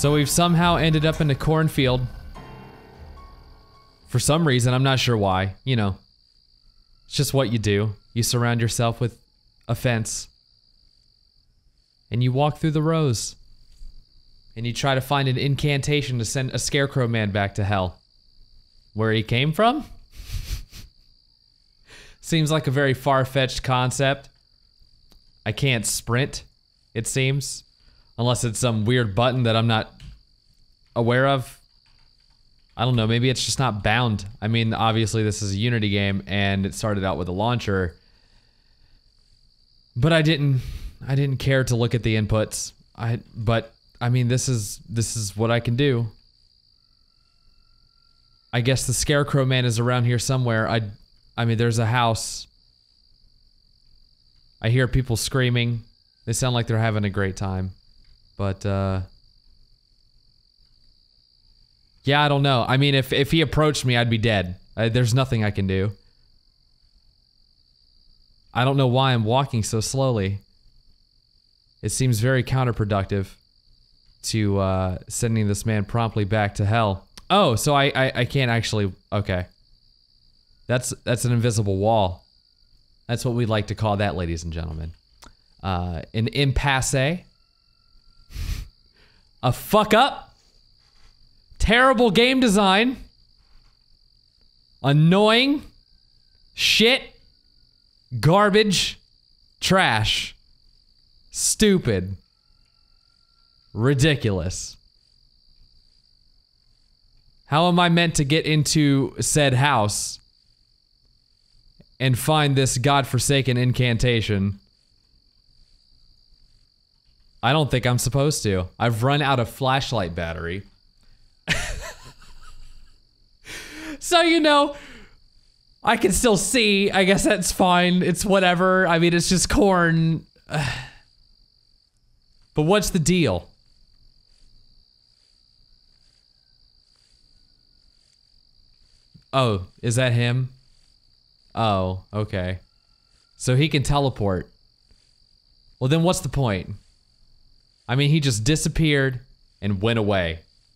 So we've somehow ended up in a cornfield. For some reason, I'm not sure why. You know, it's just what you do. You surround yourself with a fence. And you walk through the rows. And you try to find an incantation to send a scarecrow man back to hell. Where he came from? Seems like a very far-fetched concept. I can't sprint, it seems. Unless it's some weird button that I'm not aware of. I don't know, maybe it's just not bound. I mean, obviously this is a Unity game and it started out with a launcher. But I didn't care to look at the inputs. But I mean, this is what I can do. I guess the Scarecrow Man is around here somewhere. I mean, there's a house. I hear people screaming. They sound like they're having a great time. But, yeah, I don't know. I mean, if he approached me, I'd be dead. There's nothing I can do. I don't know why I'm walking so slowly. It seems very counterproductive to sending this man promptly back to hell. Oh, so I can't actually... Okay. That's an invisible wall. That's what we'd like to call that, ladies and gentlemen. An impasse. A fuck up. Terrible game design. Annoying. Shit. Garbage. Trash. Stupid. Ridiculous. How am I meant to get into said house and find this godforsaken incantation? I don't think I'm supposed to. I've run out of flashlight battery. So, you know, I can still see. I guess that's fine. It's whatever. I mean, it's just corn. But what's the deal? Oh, is that him? Oh, okay. So he can teleport. Well, then what's the point? I mean, he just disappeared and went away.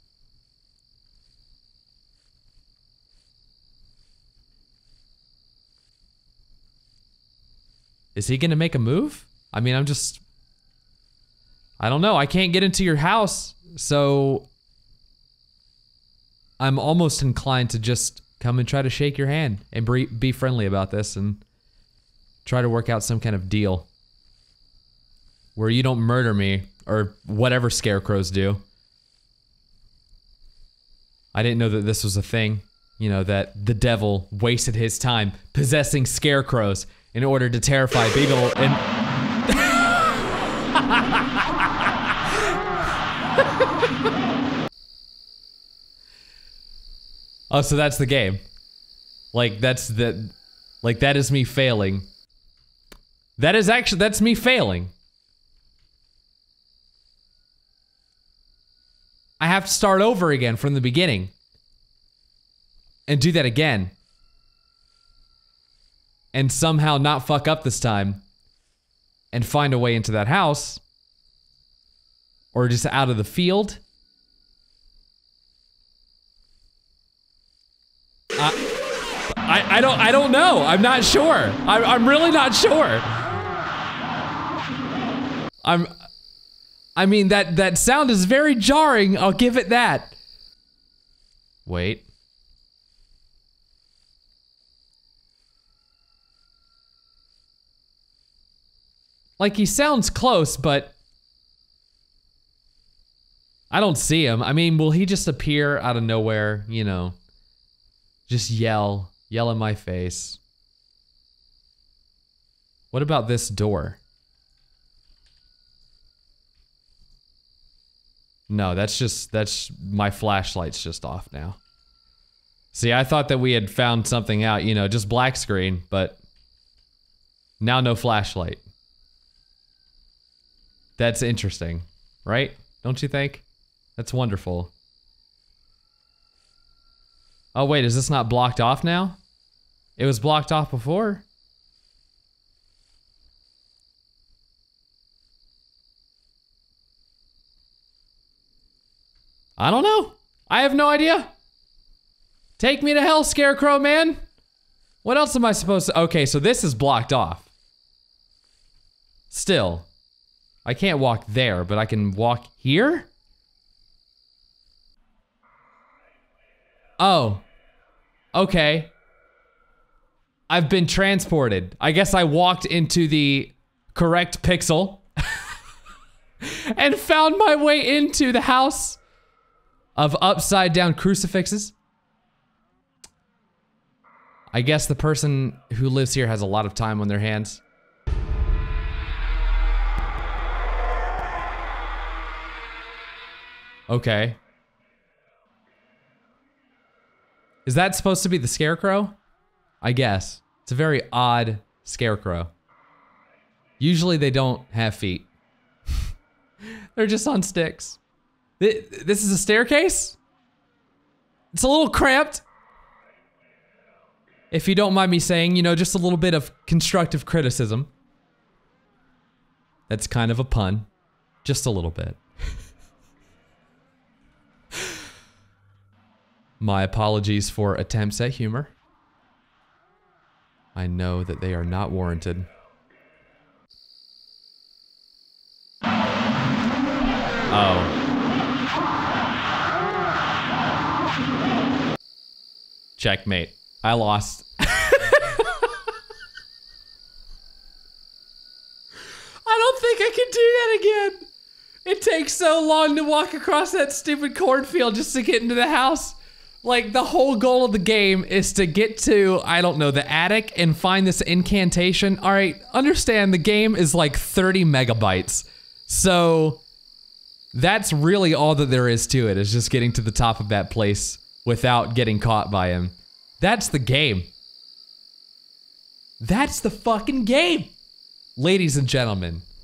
Is he gonna make a move? I mean, I don't know. I can't get into your house, so I'm almost inclined to just come and try to shake your hand and be friendly about this and try to work out some kind of deal where you don't murder me or whatever scarecrows do. I didn't know that this was a thing, you know, that the devil wasted his time possessing scarecrows in order to terrify people and... Oh, so that's the game. Like, that is me failing. That's me failing. I have to start over again from the beginning. And do that again. And somehow not fuck up this time. And find a way into that house. Or just out of the field. I don't know. I'm not sure. I'm really not sure. I mean, that sound is very jarring. I'll give it that. Wait. Like, he sounds close, but I don't see him. I mean, will he just appear out of nowhere, you know? Just yell in my face. What about this door? No, that's my flashlight's just off now. See, I thought that we had found something out, you know, just black screen, but now no flashlight. That's interesting, right? Don't you think? That's wonderful. Oh wait, is this not blocked off now? It was blocked off before? I don't know. I have no idea. Take me to hell, Scarecrow man. What else am I supposed to? Okay, so this is blocked off. Still, I can't walk there, but I can walk here? Oh. Okay. I've been transported. I guess I walked into the correct pixel and found my way into the house of upside down crucifixes. I guess the person who lives here has a lot of time on their hands. Okay. Is that supposed to be the Scarecrow? I guess. It's a very odd Scarecrow. Usually they don't have feet. They're just on sticks. This is a staircase? It's a little cramped. If you don't mind me saying, you know, just a little bit of constructive criticism. That's kind of a pun. Just a little bit. My apologies for attempts at humor. I know that they are not warranted. Oh. Checkmate. I lost. I don't think I can do that again. It takes so long to walk across that stupid cornfield just to get into the house. Like, the whole goal of the game is to get to, I don't know, the attic and find this incantation. All right, understand the game is like 30 megabytes. So that's really all that there is to it, is just getting to the top of that place without getting caught by him. That's the game. That's the fucking game. Ladies and gentlemen,